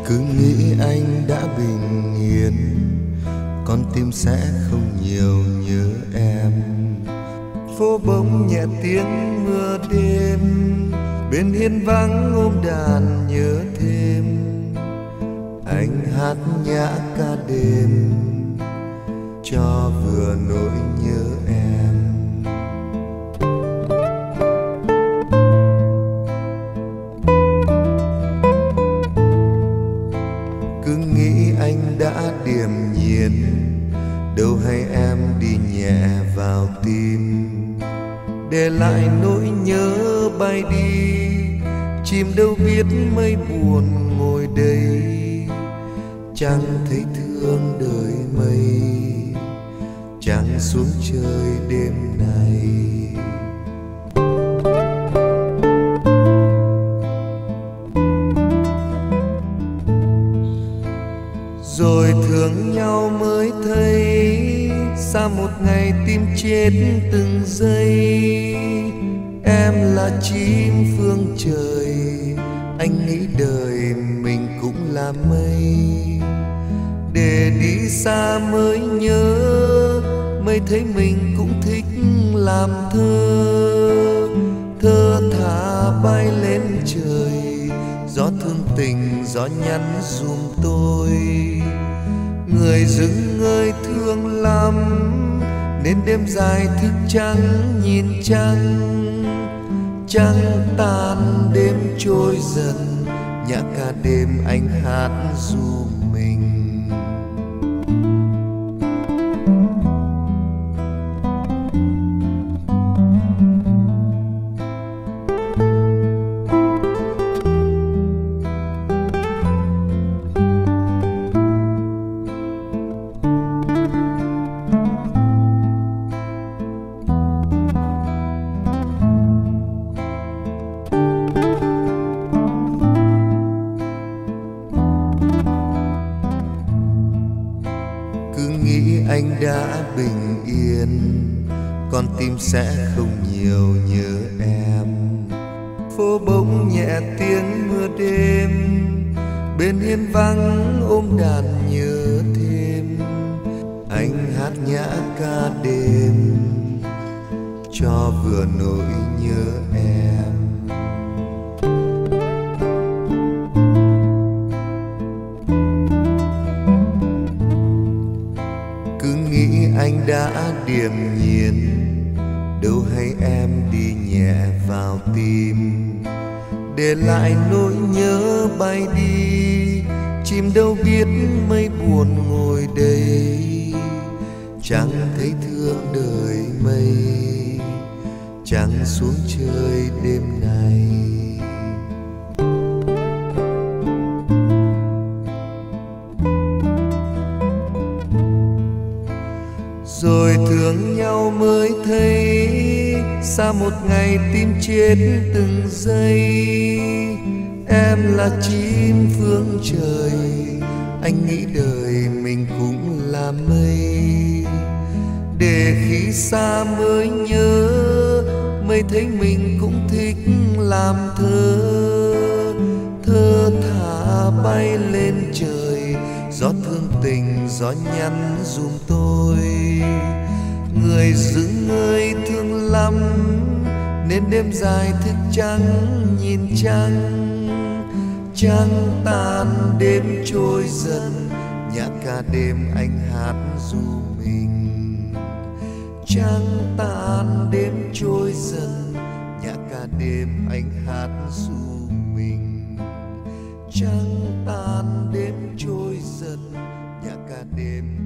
Cứ nghĩ anh đã bình yên, con tim sẽ không nhiều nhớ em. Phố bỗng nhẹ tiếng mưa đêm, bên hiên vắng ôm đàn nhớ thêm. Anh hát nhã ca đêm cho vừa nỗi nhớ em. Cứ nghĩ anh đã điềm nhiên, đâu hay em đi nhẹ vào tim, để lại nỗi nhớ bay đi. Chim đâu biết mây buồn ngồi đây, chẳng thấy thương đời mây, chẳng xuống chơi đêm nay. Rồi thương nhau mới thấy, xa một ngày tim chết từng giây. Em là chim phương trời, anh nghĩ đời mình cũng là mây. Để đi xa mới nhớ, mới thấy mình cũng thích làm thơ. Thơ thả bay lên trời, gió thương tình gió nhắn dùm tôi. Người dưng ơi thương lắm, nên đêm dài thức trắng nhìn trăng. Trăng tan đêm trôi dần, nhã ca đêm anh hát dùm mình. Cứ nghĩ anh đã bình yên, con tim sẽ không nhiều nhớ em. Phố bỗng nhẹ tiếng mưa đêm, bên hiên vắng ôm đàn nhớ thêm. Anh hát nhã ca đêm cho vừa nỗi nhớ em. Cứ nghĩ anh đã điềm nhiên, đâu hay em đi nhẹ vào tim, để lại nỗi nhớ bay đi. Chim đâu biết mây buồn ngồi đây, chẳng thấy thương đời mây, chẳng xuống chơi đêm nay. Rồi thương nhau mới thấy, xa một ngày tim chết từng giây. Em là chim phương trời, anh nghĩ đời mình cũng là mây. Để khi xa mới nhớ, mới thấy mình cũng thích làm thơ. Thơ thả bay lên trời, gió thương tình gió nhắn dùm tôi. Người dưng ơi thương lắm, nên đêm dài thức trắng nhìn trăng. Trăng tan đêm trôi dần, nhã ca đêm anh hát ru mình. Trăng tan đêm trôi dần, nhã ca đêm anh hát ru mình. Trăng tan đêm trôi dần, nhã ca đêm